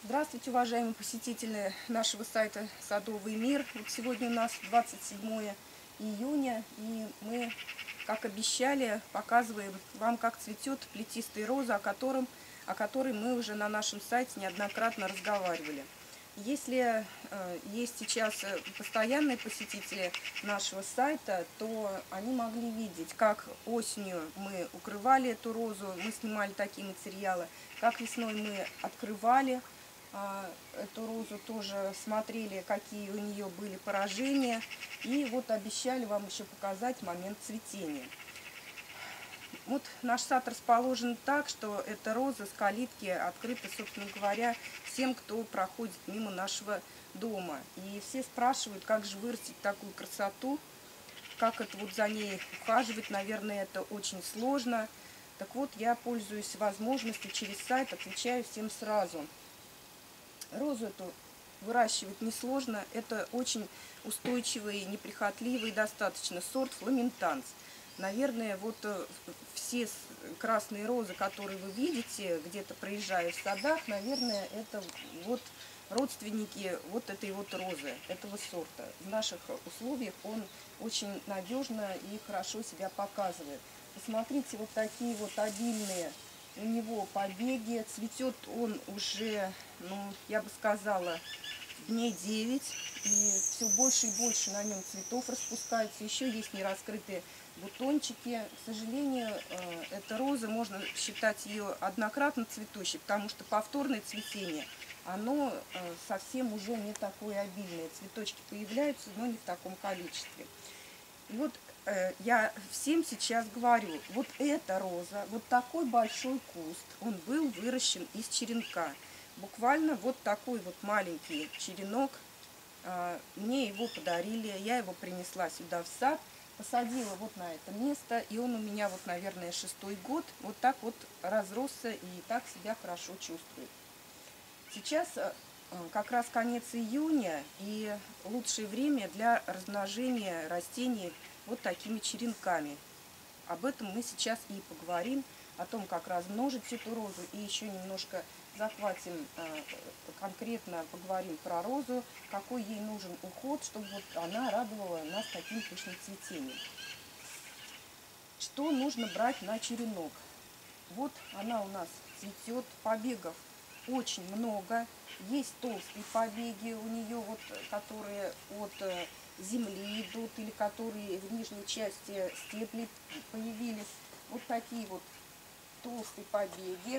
Здравствуйте, уважаемые посетители нашего сайта «Садовый мир». Вот сегодня у нас 27 июня, и мы, как обещали, показываем вам, как цветет плетистая роза, о которой мы уже на нашем сайте неоднократно разговаривали. Если есть сейчас постоянные посетители нашего сайта, то они могли видеть, как осенью мы укрывали эту розу, мы снимали такие материалы, как весной мы открывали эту розу, тоже смотрели, какие у нее были поражения. И вот обещали вам еще показать момент цветения. Вот наш сад расположен так, что эта роза с калитки открыта, собственно говоря, всем, кто проходит мимо нашего дома. И все спрашивают, как же вырастить такую красоту, как это вот за ней ухаживать. Наверное, это очень сложно. Так вот, я пользуюсь возможностью через сайт, отвечаю всем сразу. Розу эту выращивать несложно. Это очень устойчивый, неприхотливый достаточно сорт фламентанс. Наверное, вот все красные розы, которые вы видите, где-то проезжая в садах, наверное, это вот родственники вот этой вот розы, этого сорта. В наших условиях он очень надежно и хорошо себя показывает. Посмотрите, вот такие вот обильные у него побеги. Цветет он уже, ну, я бы сказала, дней 9. И все больше и больше на нем цветов распускается. Еще есть нераскрытые бутончики. К сожалению, эта роза, можно считать ее однократно цветущей, потому что повторное цветение, оно совсем уже не такое обильное. Цветочки появляются, но не в таком количестве. И вот я всем сейчас говорю, вот эта роза, вот такой большой куст, он был выращен из черенка. Буквально вот такой вот маленький черенок, мне его подарили, я его принесла сюда в сад, посадила вот на это место, и он у меня вот, наверное, 6-й год, вот так вот разросся и так себя хорошо чувствует. Сейчас как раз конец июня и лучшее время для размножения растений вот такими черенками. Об этом мы сейчас и поговорим, о том, как размножить эту розу, и еще немножко захватим, конкретно поговорим про розу, какой ей нужен уход, чтобы вот она радовала нас таким пышным цветением. Что нужно брать на черенок? Вот она у нас цветет, побегов очень много. Есть толстые побеги у нее, вот, которые от земли идут, или которые в нижней части стеблей появились. Вот такие вот толстые побеги.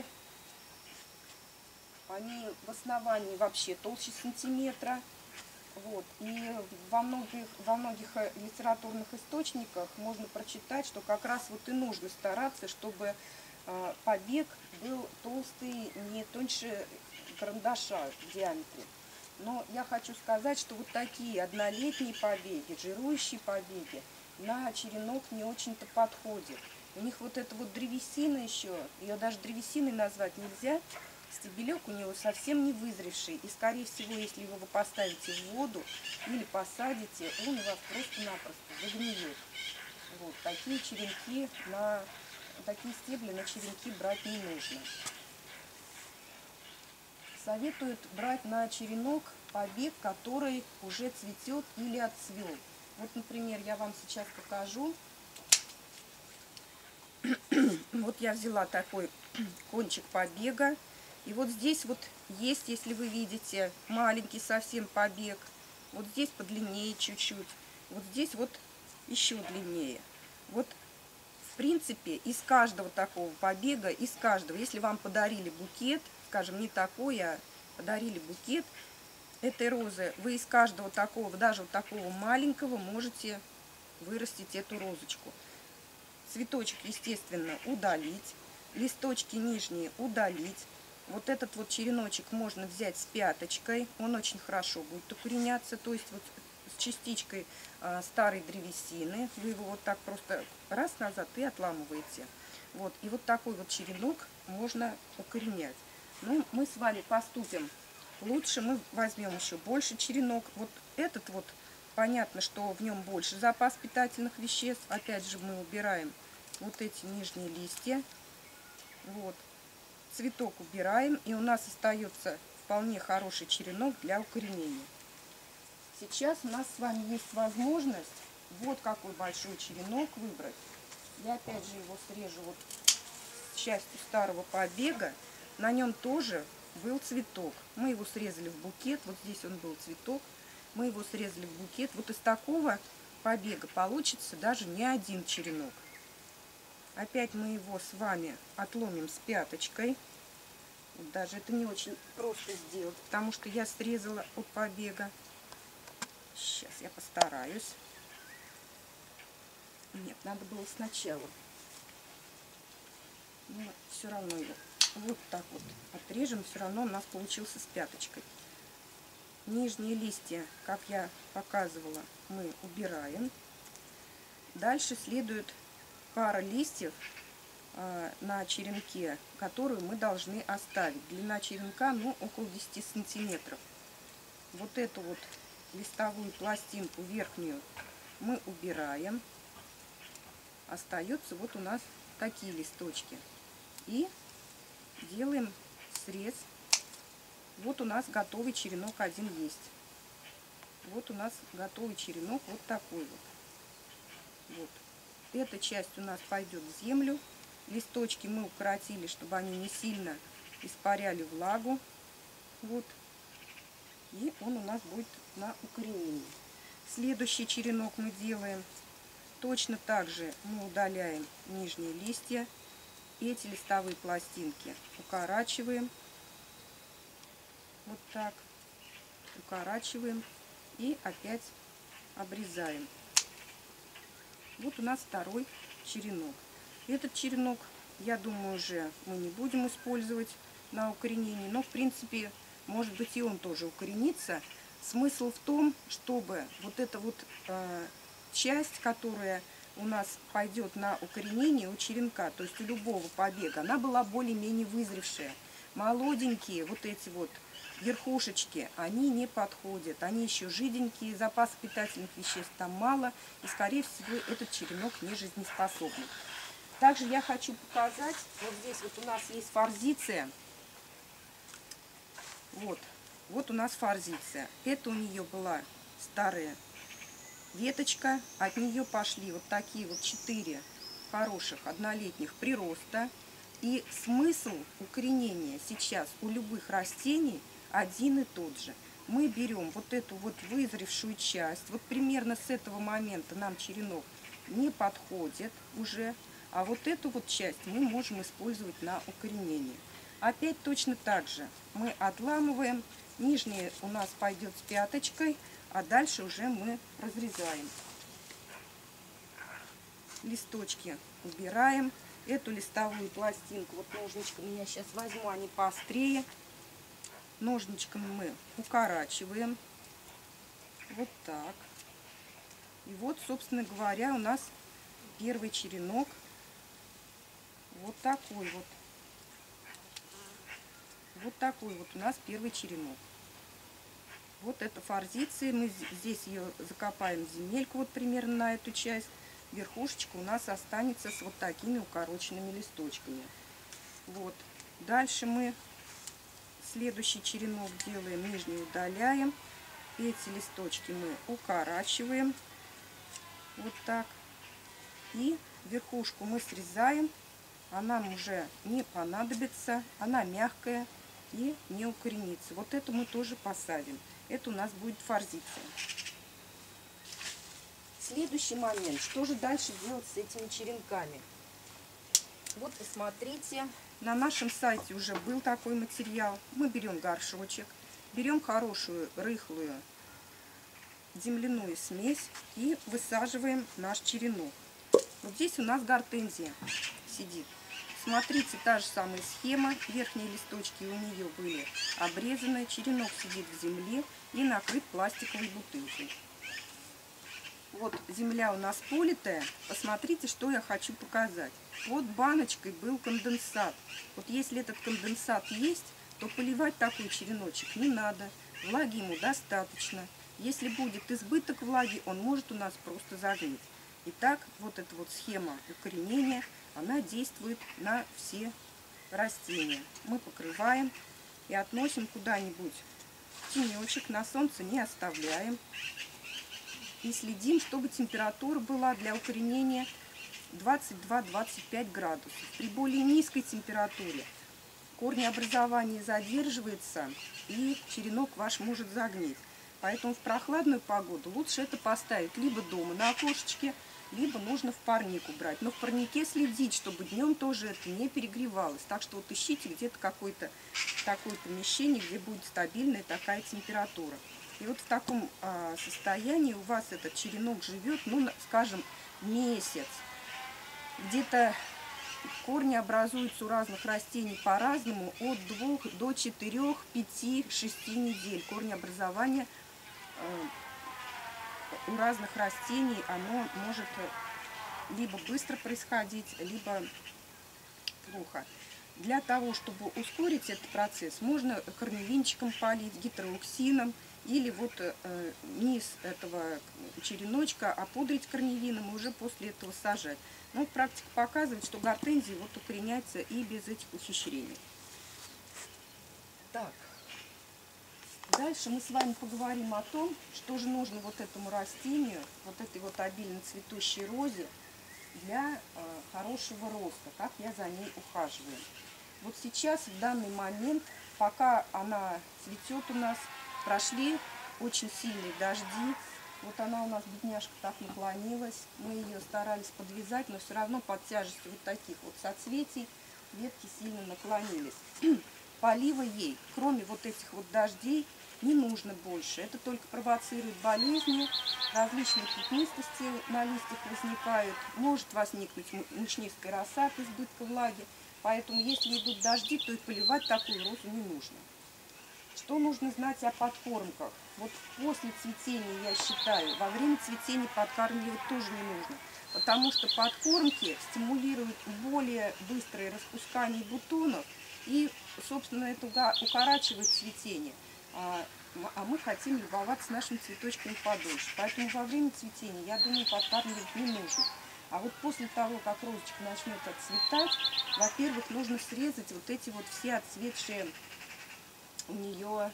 Они в основании вообще толще сантиметра. Вот. И во многих литературных источниках можно прочитать, что как раз вот и нужно стараться, чтобы побег был толстый, не тоньше карандаша в диаметре. Но я хочу сказать, что вот такие однолетние побеги, жирующие побеги на черенок не очень-то подходят. У них вот эта вот древесина еще, ее даже древесиной назвать нельзя. Стебелек у него совсем не вызревший. И, скорее всего, если вы его поставите в воду или посадите, он у вас просто-напросто загниет. Вот такие черенки такие стебли на черенки брать не нужно. Советуют брать на черенок побег, который уже цветет или отцвел. Вот, например, я вам сейчас покажу. Вот я взяла такой кончик побега. И вот здесь вот есть, если вы видите, маленький совсем побег. Вот здесь подлиннее чуть-чуть. Вот здесь вот еще длиннее. Вот, в принципе, из каждого такого побега, из каждого, если вам подарили букет, скажем, не такой, а подарили букет этой розы, вы из каждого такого, даже вот такого маленького, можете вырастить эту розочку. Цветочек, естественно, удалить, листочки нижние удалить. Вот этот вот череночек можно взять с пяточкой, он очень хорошо будет укореняться, то есть вот с частичкой старой древесины. Вы его вот так просто раз назад и отламываете. Вот, и вот такой вот черенок можно укоренять. Ну, мы с вами поступим лучше, мы возьмем еще больше черенок. Вот этот вот, понятно, что в нем больше запас питательных веществ. Опять же, мы убираем вот эти нижние листья. Вот. Цветок убираем, и у нас остается вполне хороший черенок для укоренения. Сейчас у нас с вами есть возможность вот какой большой черенок выбрать. Я опять же его срежу вот частью старого побега. На нем тоже был цветок. Мы его срезали в букет. Вот здесь он был цветок. Мы его срезали в букет. Вот из такого побега получится даже не один черенок. Опять мы его с вами отломим с пяточкой. Даже это не очень просто сделать, потому что я срезала от побега. Сейчас я постараюсь. Нет, надо было сначала. Но все равно его вот так вот отрежем. Все равно у нас получился с пяточкой. Нижние листья, как я показывала, мы убираем. Дальше следует пара листьев на черенке, которую мы должны оставить. Длина черенка, ну, около 10 сантиметров. Вот эту вот листовую пластинку верхнюю мы убираем. Остаются вот у нас такие листочки. И делаем срез. Вот у нас готовый черенок один есть. Вот у нас готовый черенок вот такой вот. Вот. Эта часть у нас пойдет в землю. Листочки мы укоротили, чтобы они не сильно испаряли влагу. Вот. И он у нас будет на укоренении. Следующий черенок мы делаем. Точно так же мы удаляем нижние листья. Эти листовые пластинки укорачиваем. Вот так. Укорачиваем. И опять обрезаем. Вот у нас второй черенок. Этот черенок, я думаю, уже мы не будем использовать на укоренении. Но, в принципе, может быть, и он тоже укоренится. Смысл в том, чтобы вот эта вот часть, которая у нас пойдет на укоренение у черенка, то есть у любого побега, она была более-менее вызревшая. Молоденькие вот эти вот верхушечки, они не подходят. Они еще жиденькие, запас питательных веществ там мало. И, скорее всего, этот черенок не жизнеспособный. Также я хочу показать, вот здесь вот у нас есть форзиция. Вот у нас форзиция. Это у нее была старая веточка. От нее пошли вот такие вот 4 хороших однолетних прироста. И смысл укоренения сейчас у любых растений один и тот же. Мы берем вот эту вот вызревшую часть. Вот примерно с этого момента нам черенок не подходит уже. А вот эту вот часть мы можем использовать на укоренение. Опять точно так же мы отламываем. Нижняя у нас пойдет с пяточкой, а дальше уже мы разрезаем. Листочки убираем. Эту листовую пластинку, вот ножничками я сейчас возьму, они поострее. Ножничками мы укорачиваем. Вот так. И вот, собственно говоря, у нас первый черенок. Вот такой вот. Вот такой вот у нас первый черенок. Вот это форзиция. Мы здесь ее закопаем в земельку, вот примерно на эту часть. Верхушечка у нас останется с вот такими укороченными листочками. Вот. Дальше мы следующий черенок делаем, нижний удаляем. Эти листочки мы укорачиваем. Вот так. И верхушку мы срезаем. Она нам уже не понадобится. Она мягкая и не укоренится. Вот эту мы тоже посадим. Это у нас будет форзиция. Следующий момент. Что же дальше делать с этими черенками? Вот посмотрите. На нашем сайте уже был такой материал. Мы берем горшочек. Берем хорошую рыхлую земляную смесь и высаживаем наш черенок. Вот здесь у нас гортензия сидит. Смотрите, та же самая схема. Верхние листочки у нее были обрезаны. Черенок сидит в земле и накрыт пластиковой бутылкой. Вот земля у нас политая. Посмотрите, что я хочу показать. Под баночкой был конденсат. Вот если этот конденсат есть, то поливать такой череночек не надо. Влаги ему достаточно. Если будет избыток влаги, он может у нас просто загнить. Итак, вот эта вот схема укоренения, она действует на все растения. Мы покрываем и относим куда-нибудь в тенечек, на солнце не оставляем. И следим, чтобы температура была для укоренения 22-25 градусов. При более низкой температуре корнеобразование задерживается, и черенок ваш может загнить. Поэтому в прохладную погоду лучше это поставить либо дома на окошечке, либо нужно в парник убрать. Но в парнике следить, чтобы днем тоже это не перегревалось. Так что вот ищите где-то какое-то такое помещение, где будет стабильная такая температура. И вот в таком состоянии у вас этот черенок живет, ну, скажем, месяц. Где-то корни образуются у разных растений по-разному, от 2 до 4, 5, 6 недель. Корнеобразование у разных растений, оно может либо быстро происходить, либо плохо. Для того, чтобы ускорить этот процесс, можно корневинчиком полить, гидроуксином, или вот низ этого череночка опудрить корневином и уже после этого сажать. Но практика показывает, что гортензии вот укореняются и без этих ухищрений. Так, дальше мы с вами поговорим о том, что же нужно вот этому растению, вот этой вот обильно цветущей розе для хорошего роста, как я за ней ухаживаю. Вот сейчас, в данный момент, пока она цветет у нас, прошли очень сильные дожди. Вот она у нас, бедняжка, так наклонилась. Мы ее старались подвязать, но все равно под тяжестью вот таких вот соцветий ветки сильно наклонились. Полива ей, кроме вот этих вот дождей, не нужно больше. Это только провоцирует болезни, различные пятнистости на листьях возникают. Может возникнуть мучнистая роса от избытка влаги. Поэтому, если идут дожди, то и поливать такую розу не нужно. Что нужно знать о подкормках? Вот после цветения, я считаю, во время цветения подкармливать тоже не нужно. Потому что подкормки стимулируют более быстрое распускание бутонов и, собственно, это укорачивает цветение. А мы хотим любоваться нашими цветочками подольше. Поэтому во время цветения, я думаю, подкармливать не нужно. А вот после того, как розочка начнет отцветать, во-первых, нужно срезать вот эти вот все отцветшие у нее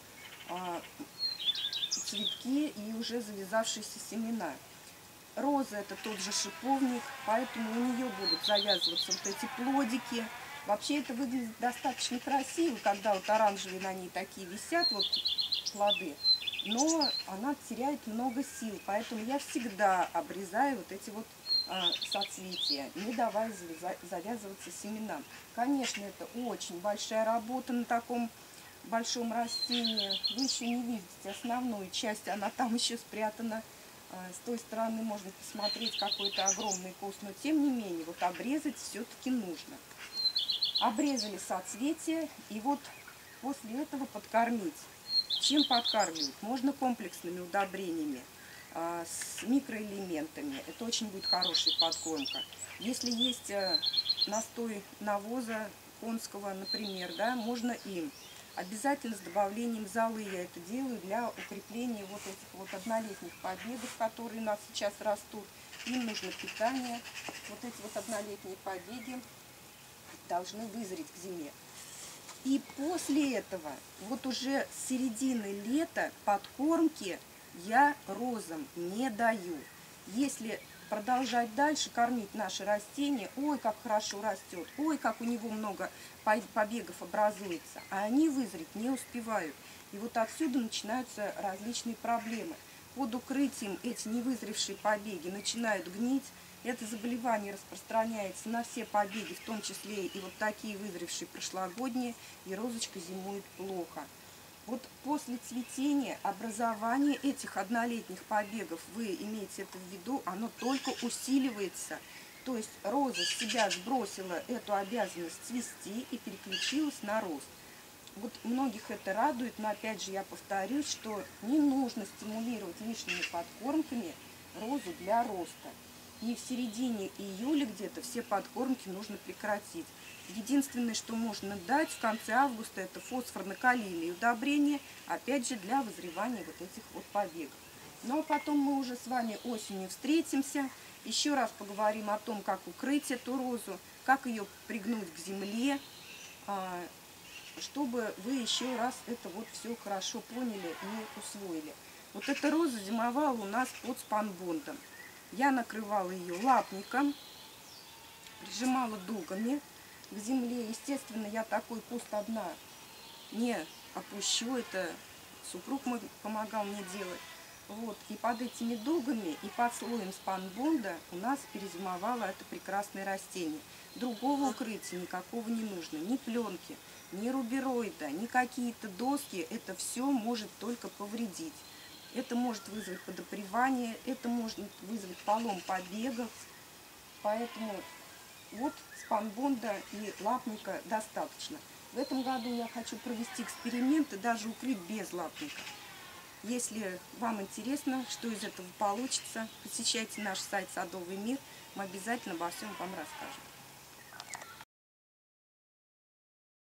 цветки и уже завязавшиеся семена. Роза — это тот же шиповник, поэтому у нее будут завязываться вот эти плодики. Вообще это выглядит достаточно красиво, когда вот оранжевые на ней такие висят, вот плоды. Но она теряет много сил, поэтому я всегда обрезаю вот эти вот соцветия, не давая завязываться семенам. Конечно, это очень большая работа на таком большом растении. Вы еще не видите основную часть, она там еще спрятана. С той стороны можно посмотреть какой-то огромный куст, но тем не менее вот обрезать все-таки нужно. Обрезали соцветия, и вот после этого подкормить. Чем подкармливать? Можно комплексными удобрениями, с микроэлементами. Это очень будет хорошая подкормка. Если есть настой навоза конского, например, да, можно им. Обязательно с добавлением золы я это делаю для укрепления вот этих вот однолетних побегов, которые у нас сейчас растут. Им нужно питание. Вот эти вот однолетние побеги должны вызреть к зиме. И после этого, вот уже с середины лета, подкормки я розам не даю. Если продолжать дальше кормить наши растения, ой, как хорошо растет, ой, как у него много побегов образуется, а они вызреть не успевают. И вот отсюда начинаются различные проблемы. Под укрытием эти невызревшие побеги начинают гнить. Это заболевание распространяется на все побеги, в том числе и вот такие вызревшие прошлогодние, и розочка зимует плохо. Вот после цветения, образование этих однолетних побегов, вы имеете это в виду, оно только усиливается. То есть роза с себя сбросила эту обязанность цвести и переключилась на рост. Вот многих это радует, но опять же я повторюсь, что не нужно стимулировать лишними подкормками розу для роста. И в середине июля где-то все подкормки нужно прекратить. Единственное, что можно дать в конце августа, это фосфорно-калийные удобрения, опять же для вызревания вот этих вот побегов. Ну а потом мы уже с вами осенью встретимся, еще раз поговорим о том, как укрыть эту розу, как ее пригнуть к земле, чтобы вы еще раз это вот все хорошо поняли и усвоили. Вот эта роза зимовала у нас под спанбондом. Я накрывала ее лапником, прижимала дугами к земле. Естественно, я такой куст одна не опущу, это супруг мой помогал мне делать. Вот, и под этими дугами и под слоем спанбонда у нас перезимовало это прекрасное растение. Другого укрытия никакого не нужно, ни пленки, ни рубероида, ни какие-то доски. Это все может только повредить. Это может вызвать подопревание, это может вызвать полом побегов. Поэтому вот спанбонда и лапника достаточно. В этом году я хочу провести эксперимент и даже укрыть без лапника. Если вам интересно, что из этого получится, посещайте наш сайт «Садовый мир». Мы обязательно обо всем вам расскажем.